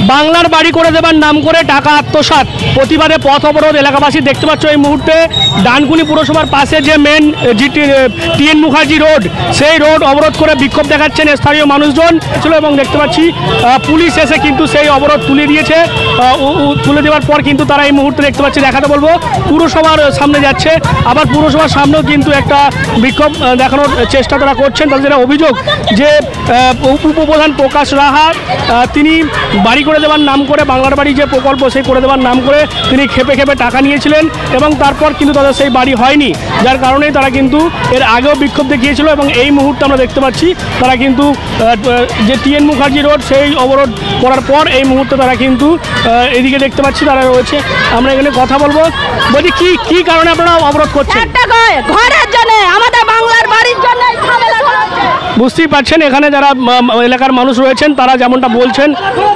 বাংলার বাড়ি করে দেবার নাম করে টাকা আত্মসাৎ প্রতিবাদে পথ অবরোধ এলাকাবাসী দেখতে পাচ্ছ এই মুহূর্তে ডানকুনি পুরসভার পাশে যে মেন টিএন মুখার্জি রোড সেই রোড অবরোধ করে বিক্ষোভ দেখাচ্ছেন স্থানীয় মানুষজন ছিল এবং দেখতে পাচ্ছি পুলিশ এসে কিন্তু সেই অবরোধ তুলে দিয়েছে। তুলে দেওয়ার পর কিন্তু তারা এই মুহূর্তে দেখতে পাচ্ছি দেখাতে বলবো পুরসভার সামনে যাচ্ছে, আবার পুরসভার সামনেও কিন্তু একটা বিক্ষোভ দেখানোর চেষ্টা তারা করছেন। তাদের যেটা অভিযোগ যে উপপ্রধান প্রকাশ রাহা তিনি বাড়ি করে দেওয়ার নাম করে বাংলার বাড়ি যে প্রকল্প সেই করে দেওয়ার নাম করে তিনি খেপে খেপে টাকা নিয়েছিলেন এবং তারপর কিন্তু তাদের সেই বাড়ি হয়নি, যার কারণেই তারা কিন্তু এর আগেও বিক্ষোভ দেখিয়েছিল এবং এই মুহূর্তে আমরা দেখতে পাচ্ছি তারা কিন্তু যে টিএন মুখার্জি রোড সেই অবরোধ করার পর এই মুহূর্তে তারা কিন্তু এদিকে দেখতে পাচ্ছি তারা রয়েছে। আমরা এখানে কথা বলবো, বলছি কি কারণে আপনারা অবরোধ করছেন? ঘরের জন্য, আমাদের বাংলার বাড়ির জন্য। বুঝতেই পারছেন এখানে যারা এলাকার মানুষ রয়েছেন তারা যেমনটা বলছেন।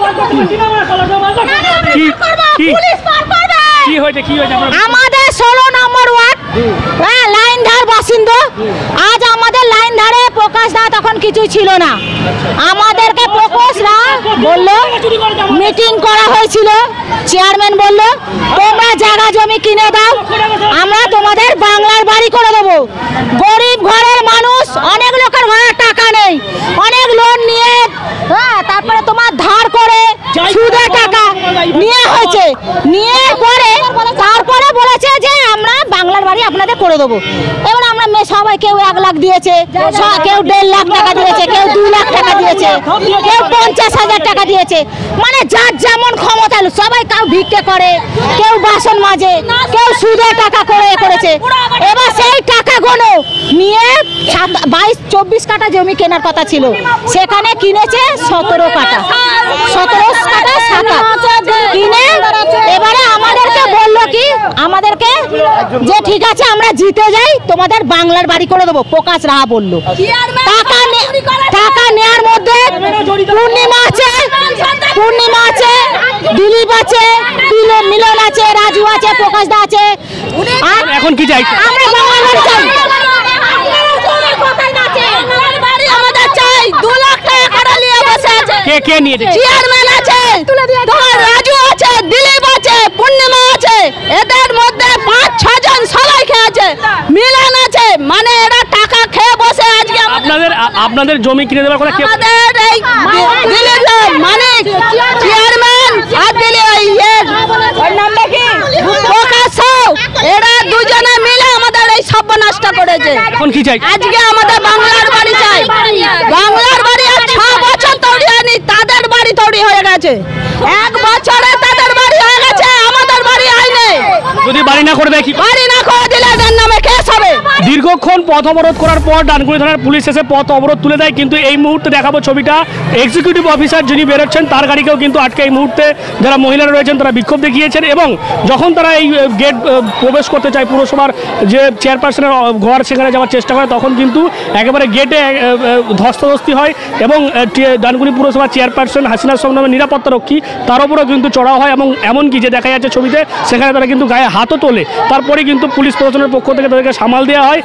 কি হয়েছে আমাদের 16 নম্বর ওয়ার্ড লাইন ধার বাসিন্দা, আজ আমাদের লাইন ধারে প্রকাশ দা তখন কিছুই ছিল না, আমাদেরকে প্রকাশ দা বললো মিটিং করা হয়েছিল, চেয়ারম্যান বলল তোমরা জায়গা জমি কিনে দাও, আমরা তোমাদের বাংলার বাড়ি করে দেবো। গরিব ঘরের মানুষ, অনেক লোকের ঘরে টাকা নেই, অনেক লোন নিয়ে তারপরে তোমার ধার করে সুদে টাকা নিয়ে হয়েছে, নিয়ে পরে তারপরে বলেছে যে আমরা বাংলার বাড়ি আপনাদের করে দেবো। এবার আমরা সবাই কেউ 1 লাখ দিয়েছে, কেউ 1.5 লাখ টাকা দিয়েছে, কেউ 2 লাখ টাকা দিয়েছে, কেউ 50,000 টাকা দিয়েছে, মানে যার যেমন ক্ষমতা সবাই কেউ ভিক্ষে করে, কেউ বাসন মাজে, কেউ সুদে টাকা করে করেছে। এবার সেই টাকাগুলো নিয়ে 22-24 কাঠা জমি কেনার কথা ছিল, সেখানে কিনেছে 17 কাঠা শাখা কিনে এবারে আমাদেরকে বললো কি আমাদেরকে যে ঠিক আছে আমরা জিতে যাই তোমাদের বাংলার বাড়ি করে দেবো। প্রকাশ রাহা বললো টাকা নেওয়ার মধ্যে পূর্ণিমা আছে, দিলীপ আছে, মিলন আছে, রাজু আছে, প্রকাশ দা আছে। এখন কি চাই? আমরা বাংলার বাড়ি চাই, আমাদের চাই। 2 লাখ টাকা নিয়ে বসে আছে, কে নিয়েছে? চেয়ারম্যান আছে, রাজু আছে, দিলীপ আছে, পূর্ণিমা আছে, এদের মধ্যে 5-6 জন সবাই খেয়েছে, মিলন আছে, মানে এরা টাকা খেয়ে বসে আজকে আপনাদের জমি কিনে দেওয়ার কথা আমাদের এই দিলীপ মানে চেয়ারম্যান আর নামটা কি প্রকাশ, এরা দুজনে মিলে আমাদের এই সর্বনাশ করেছে। এখন কি চাই? আজকে আমাদের বাংলার বাড়ি চাই, বাংলার বাড়ি আর 6 বছর তৈরি হয়নি, তাদের বাড়ি তৈরি হয়ে গেছে, 1 বছরে তাদের বাড়ি হয়ে গেছে, আমাদের বাড়ি হয়নি। যদি বাড়ি না করে দেয়, বাড়ি না করে দিলে এদের নামে কেস হবে। দীর্ঘক্ষণ পথ অবরোধ করার পর ডানকুনি থানার পুলিশ এসে পথ অবরোধ তুলে দেয়, কিন্তু এই মুহূর্তে দেখাবো ছবিটা এক্সিকিউটিভ অফিসার যিনি বেরোচ্ছেন তার গাড়িকেও কিন্তু আটকে এই মুহূর্তে যারা মহিলারা রয়েছেন তারা বিক্ষোভ দেখিয়েছেন এবং যখন তারা এই গেট প্রবেশ করতে চায় পুরসভার যে চেয়ারপারসনের ঘর সেখানে যাওয়ার চেষ্টা করে তখন কিন্তু একেবারে গেটে ধস্তাধস্তি হয় এবং ডানকুনি পুরসভার চেয়ারপারসন হাসিনা সংগ্রামের নিরাপত্তা রক্ষী তার উপরেও কিন্তু চড়াও হয় এবং এমনকি যে দেখা যাচ্ছে ছবিতে সেখানে তারা কিন্তু গায়ে হাতও তোলে, তারপরে কিন্তু পুলিশ প্রশাসনের পক্ষ থেকে তাদেরকে সামাল দেওয়া হয়।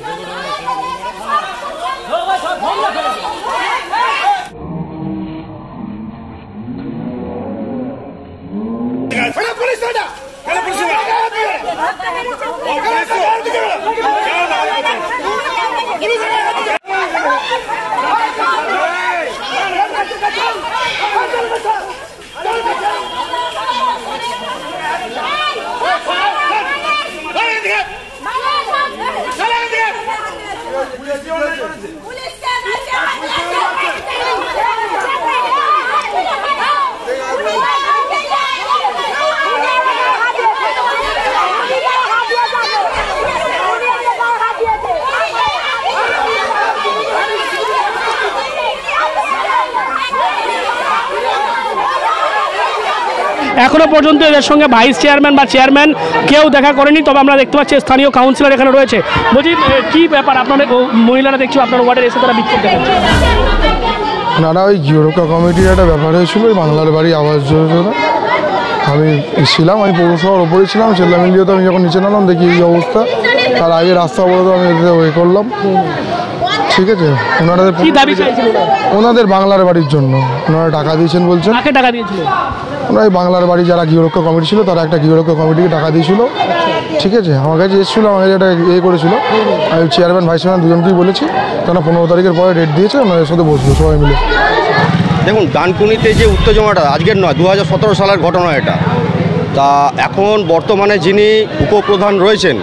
এখনো পর্যন্ত এদের সঙ্গে ভাইস চেয়ারম্যান বা চেয়ারম্যান কেউ দেখা করেনি, তবে আমরা দেখতে পাচ্ছি স্থানীয় কাউন্সিলর এখানে রয়েছে। বলছি কি ব্যাপার, আপনাদের মহিলারা দেখছি আপনার ওয়ার্ডে এসে তারা বিক্ষোভ দেখাচ্ছে? ওনারা ওই জিওরক্ষা কমিটির একটা ব্যাপার হয়েছিল ওই বাংলার বাড়ি আবাস যোজনা, আমি ছিলাম, আমি পৌরসভার ওপরেই ছিলাম, চেল্লা মিলিয়েতে আমি যখন নিচে নামলাম দেখি এই অবস্থা, তার আগে রাস্তা অবরোধ আমি ওয়ে করলাম, ঠিক আছে, কি দাবি চাইছেন ওনারা? ওনাদের বাংলার বাড়ির জন্য ওনারা টাকা দিয়েছেন বলছেন। কাকে টাকা দিয়েছিল? ওনারা বাংলার বাড়ি যারা গৃহরক্ষা কমিটি ছিল তারা একটা গৃহরক্ষা কমিটিকে টাকা দিয়েছিল। ঠিক আছে, আমার কাছে এসেছিলো, আমার কাছে একটা করেছিল, আমি চেয়ারম্যান ভাইস চেয়ারম্যান দুজনকেই বলেছি, তারা 15 তারিখের পরে ডেট দিয়েছে, ওনাদের সাথে বসবো সবাই মিলে। দেখুন, ডানকুনিতে যে উত্তেজনাটা আজকের নয়, 2017 সালের ঘটনা এটা। তা এখন বর্তমানে যিনি উপপ্রধান রয়েছেন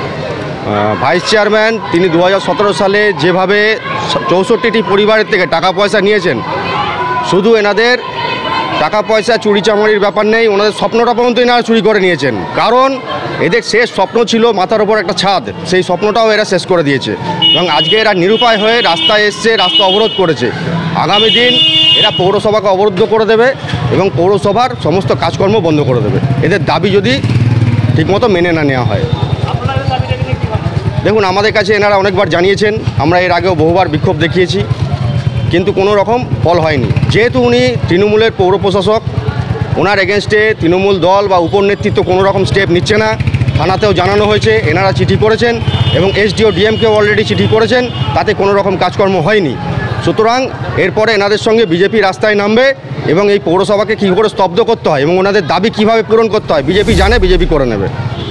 ভাইস চেয়ারম্যান, তিনি 2017 সালে যেভাবে 64টি পরিবারের থেকে টাকা পয়সা নিয়েছেন, শুধু এনাদের টাকা পয়সা চুরি চামারির ব্যাপার নেই, ওনাদের স্বপ্নটা পর্যন্ত এনারা চুরি করে নিয়েছেন। কারণ এদের শেষ স্বপ্ন ছিল মাথার ওপর একটা ছাদ, সেই স্বপ্নটাও এরা শেষ করে দিয়েছে এবং আজকে এরা নিরুপায় হয়ে রাস্তায় এসছে, রাস্তা অবরোধ করেছে। আগামী দিন এরা পৌরসভাকে অবরুদ্ধ করে দেবে এবং পৌরসভার সমস্ত কাজকর্ম বন্ধ করে দেবে, এদের দাবি যদি ঠিকমতো মেনে না নেওয়া হয়। দেখুন, আমাদের কাছে এনারা অনেকবার জানিয়েছেন, আমরা এর আগেও বহুবার বিক্ষোভ দেখিয়েছি, কিন্তু কোনো রকম ফল হয়নি। যেহেতু উনি তৃণমূলের পৌর প্রশাসক, ওনার এগেনস্টে তৃণমূল দল বা উপর নেতৃত্ব কোনো রকম স্টেপ নিচ্ছে না। থানাতেও জানানো হয়েছে, এনারা চিঠি করেছেন এবং এসডিও ডিএমকেও অলরেডি চিঠি করেছেন, তাতে কোনো রকম কাজকর্ম হয়নি। সুতরাং এরপরে এনাদের সঙ্গে বিজেপি রাস্তায় নামবে এবং এই পৌরসভাকে কী করে স্তব্ধ করতে হয় এবং ওনাদের দাবি কীভাবে পূরণ করতে হয় বিজেপি জানে, বিজেপি করে নেবে।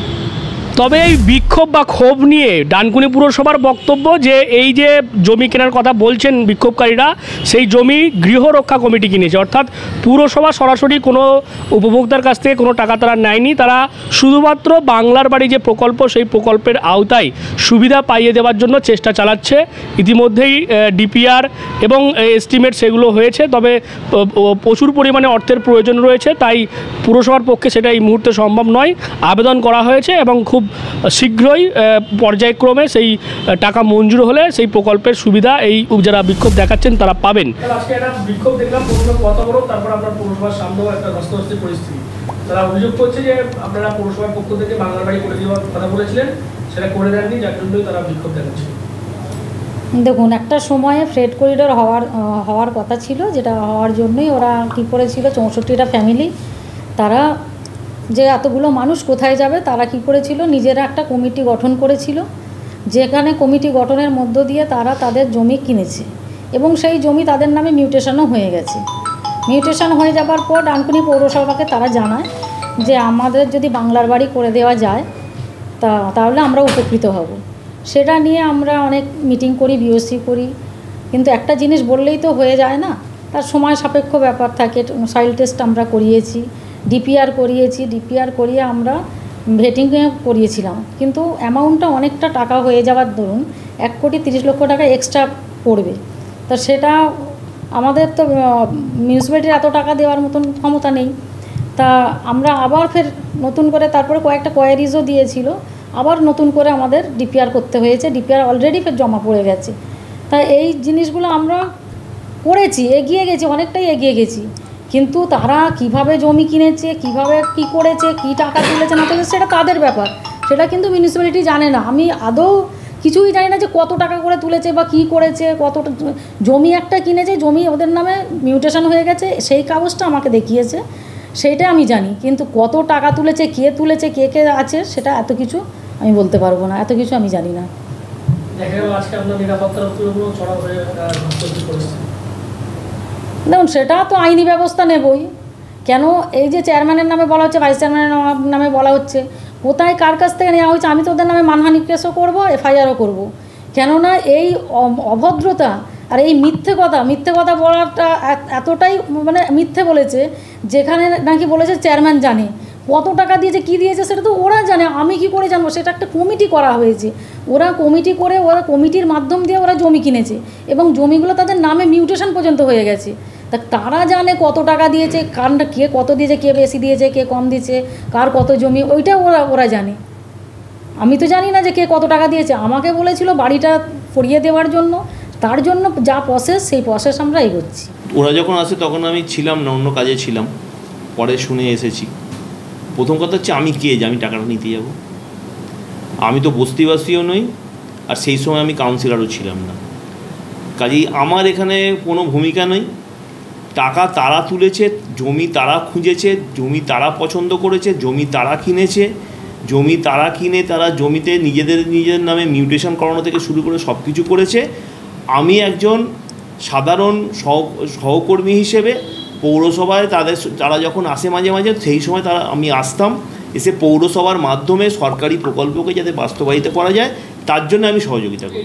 তবে এই বিক্ষোভ বা ক্ষোভ নিয়ে ডানকুনি পুরসভার বক্তব্য যে এই যে জমি কেনার কথা বলছেন বিক্ষোভকারীরা, সেই জমি গৃহরক্ষা কমিটি কিনেছে, অর্থাৎ পুরসভা সরাসরি কোনো উপভোক্তার কাছ থেকে কোনো টাকা তারা নেয়নি। তারা শুধুমাত্র বাংলার বাড়ি যে প্রকল্প, সেই প্রকল্পের আওতায় সুবিধা পাইয়ে দেওয়ার জন্য চেষ্টা চালাচ্ছে। ইতিমধ্যেই ডিপিআর এবং এস্টিমেট সেগুলো হয়েছে, তবে প্রচুর পরিমাণে অর্থের প্রয়োজন রয়েছে, তাই পুরসভার পক্ষে সেটা এই মুহূর্তে সম্ভব নয়। আবেদন করা হয়েছে এবং খুব শীঘ্রই পর্যায়ক্রমে সেই টাকা মঞ্জুর হলে সেই প্রকল্পের সুবিধা এই যারা বিক্ষোভ দেখাচ্ছেন তারা পাবেন। আজকে একটা বিক্ষোভ দেখলাম, প্রথমে কথা বলো, তারপর আপনার পৌরসভার সামনেও একটা ধস্তাধস্তির পরিস্থিতি। তারা অভিযোগ করছে যে আপনারা পৌরসভার পক্ষ থেকে বাংলার বাড়ি করে দেওয়ার কথা বলেছিলেন, সেটা করে দেননি, যার জন্যই তারা বিক্ষোভ দেখাচ্ছে। দেখুন, একটা সময়ে ফ্রেড করিডোর হওয়ার কথা ছিল, যেটা হওয়ার জন্যই ওরা কী করেছিল, 64টা ফ্যামিলি, তারা যে এতগুলো মানুষ কোথায় যাবে, তারা কি করেছিল, নিজেরা একটা কমিটি গঠন করেছিল, যেখানে কমিটি গঠনের মধ্য দিয়ে তারা তাদের জমি কিনেছে এবং সেই জমি তাদের নামে মিউটেশনও হয়ে গেছে। মিউটেশন হয়ে যাবার পর ডানকুনি পৌরসভাকে তারা জানায় যে আমাদের যদি বাংলার বাড়ি করে দেওয়া যায় তাহলে আমরা উপকৃত হব। সেটা নিয়ে আমরা অনেক মিটিং করি, বিওসি করি, কিন্তু একটা জিনিস বললেই তো হয়ে যায় না, তার সময় সাপেক্ষ ব্যাপার থাকে। সয়েল টেস্ট আমরা করিয়েছি, ডিপিআর করিয়েছি, ডিপিআর করিয়ে আমরা ভেটিংয়ে করিয়েছিলাম, কিন্তু অ্যামাউন্টটা অনেকটা টাকা হয়ে যাওয়ার দরুন 1,30,00,000 টাকা এক্সট্রা পড়বে। তা সেটা আমাদের তো মিউনিসিপ্যালিটির এত টাকা দেওয়ার মতন ক্ষমতা নেই। তা আমরা আবার ফের নতুন করে তারপরে কয়েকটা কোয়ারিজও দিয়েছিল, আবার নতুন করে আমাদের ডিপিআর করতে হয়েছে। ডিপিআর অলরেডি ফের জমা পড়ে গেছে। তা এই জিনিসগুলো আমরা করেছি, এগিয়ে গেছি, অনেকটাই এগিয়ে গেছি, কিন্তু তারা কিভাবে জমি কিনেছে, কিভাবে কি করেছে, কি টাকা তুলেছে না তুলেছে, সেটা তাদের ব্যাপার, সেটা কিন্তু মিউনিসিপ্যালিটি জানে না। আমি আদৌ কিছুই জানি না যে কত টাকা করে তুলেছে বা কি করেছে, কতটা জমি একটা কিনেছে, জমি ওদের নামে মিউটেশন হয়ে গেছে, সেই কাগজটা আমাকে দেখিয়েছে, সেইটা আমি জানি, কিন্তু কত টাকা তুলেছে, কে আছে, সেটা এত কিছু আমি বলতে পারবো না, এত কিছু আমি জানি না। দেখুন, সেটা তো আইনি ব্যবস্থা নেবই। কেন এই যে চেয়ারম্যানের নামে বলা হচ্ছে, ভাইস চেয়ারম্যানের নামে বলা হচ্ছে, কোথায় কার কাছ থেকে নেওয়া হয়েছে, আমি তো ওদের নামে মানহানি কেসও করবো, এফআইআরও করবো। কেননা এই অভদ্রতা আর এই মিথ্যে কথা বলাটা এতটাই মানে মিথ্যে বলেছে, যেখানে নাকি বলেছে চেয়ারম্যান জানে কত টাকা দিয়েছে, কি দিয়েছে, সেটা তো ওরা জানে, আমি কি করে জানবো? সেটা একটা কমিটি করা হয়েছে, ওরা কমিটি করে, ওরা কমিটির মাধ্যম দিয়ে ওরা জমি কিনেছে এবং জমিগুলো তাদের নামে মিউটেশন পর্যন্ত হয়ে গেছে। তা তারা জানে কত টাকা দিয়েছে, কারণটা কে কত দিয়েছে, কে বেশি দিয়েছে, কে কম দিয়েছে, কার কত জমি, ওইটা ওরা জানে। আমি তো জানি না যে কে কত টাকা দিয়েছে। আমাকে বলেছিল বাড়িটা ফরিয়ে দেওয়ার জন্য, তার জন্য যা প্রসেস, সেই প্রসেস আমরা এগোচ্ছি। ওরা যখন আসে তখন আমি ছিলাম না, অন্য কাজে ছিলাম, পরে শুনে এসেছি। প্রথম কথা হচ্ছে আমি কে যে আমি টাকাটা নিতে যাব? আমি তো বস্তিবাসীও নই, আর সেই সময় আমি কাউন্সিলরও ছিলাম না, কাজেই আমার এখানে কোনো ভূমিকা নেই। টাকা তারা তুলেছে, জমি তারা খুঁজেছে, জমি তারা পছন্দ করেছে, জমি তারা কিনেছে, জমি তারা কিনে তারা জমিতে নিজেদের নামে মিউটেশন করানো থেকে শুরু করে সব কিছু করেছে। আমি একজন সাধারণ সহকর্মী হিসেবে পৌরসভায় তারা যখন আসে মাঝে মাঝে, সেই সময় আমি আসতাম, এসে পৌরসভার মাধ্যমে সরকারি প্রকল্পকে যাতে বাস্তবায়িত করা যায় তার জন্য আমি সহযোগিতা করি।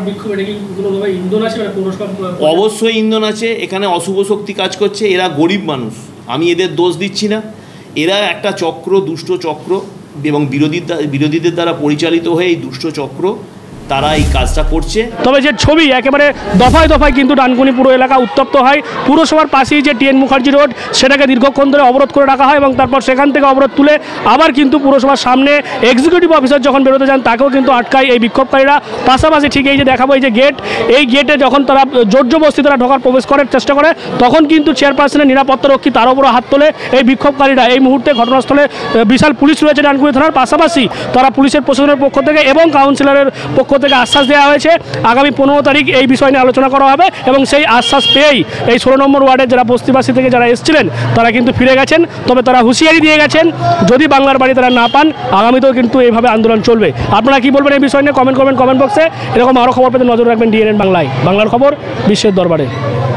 অবশ্যই ইন্ধন আছে, এখানে অশুভ শক্তি কাজ করছে, এরা গরিব মানুষ, আমি এদের দোষ দিচ্ছি না, এরা একটা চক্র, দুষ্ট চক্র, এবং বিরোধীদের দ্বারা পরিচালিত হয়ে এই দুষ্ট চক্র তারা এই কাজটা করছে। তবে যে ছবি একেবারে দফায় দফায় কিন্তু ডানকুনি পুরো এলাকা উত্তপ্ত হয়। পুরসভার পাশেই যে টিএন মুখার্জি রোড, সেটাকে দীর্ঘক্ষণ ধরে অবরোধ করে রাখা হয় এবং তারপর সেখান থেকে অবরোধ তুলে আবার কিন্তু পুরসভার সামনে এক্সিকিউটিভ অফিসার যখন বেরোতে যান তাকেও কিন্তু আটকায় এই বিক্ষোভকারীরা। পাশাপাশি ঠিক এই যে দেখাবো এই যে গেট, এই গেটে যখন তারা জোরজবস্তি তারা প্রবেশ করার চেষ্টা করে, তখন কিন্তু চেয়ারপারসনের নিরাপত্তারক্ষী তার উপরও হাত তোলে এই বিক্ষোভকারীরা। এই মুহূর্তে ঘটনাস্থলে বিশাল পুলিশ রয়েছে ডানকুনি থানার, পাশাপাশি তারা পুলিশের প্রশাসনের পক্ষ থেকে এবং কাউন্সিলরের পক্ষ থেকে আশ্বাস দেওয়া হয়েছে আগামী 15 তারিখ এই বিষয় নিয়ে আলোচনা করা হবে, এবং সেই আশ্বাস পেয়েই এই 16 নম্বর ওয়ার্ডের যারা বস্তিবাসী থেকে যারা এসেছিলেন তারা কিন্তু ফিরে গেছেন। তবে তারা হুঁশিয়ারি দিয়ে গেছেন যদি বাংলার বাড়ি তারা না পান আগামীতেও কিন্তু এইভাবে আন্দোলন চলবে। আপনারা কি বলবেন এই বিষয় নিয়ে কমেন্ট করবেন কমেন্ট বক্সে। এরকম আরও খবর পেতে নজর রাখবেন ডিএনএন বাংলায়। বাংলার খবর বিশ্বের দরবারে।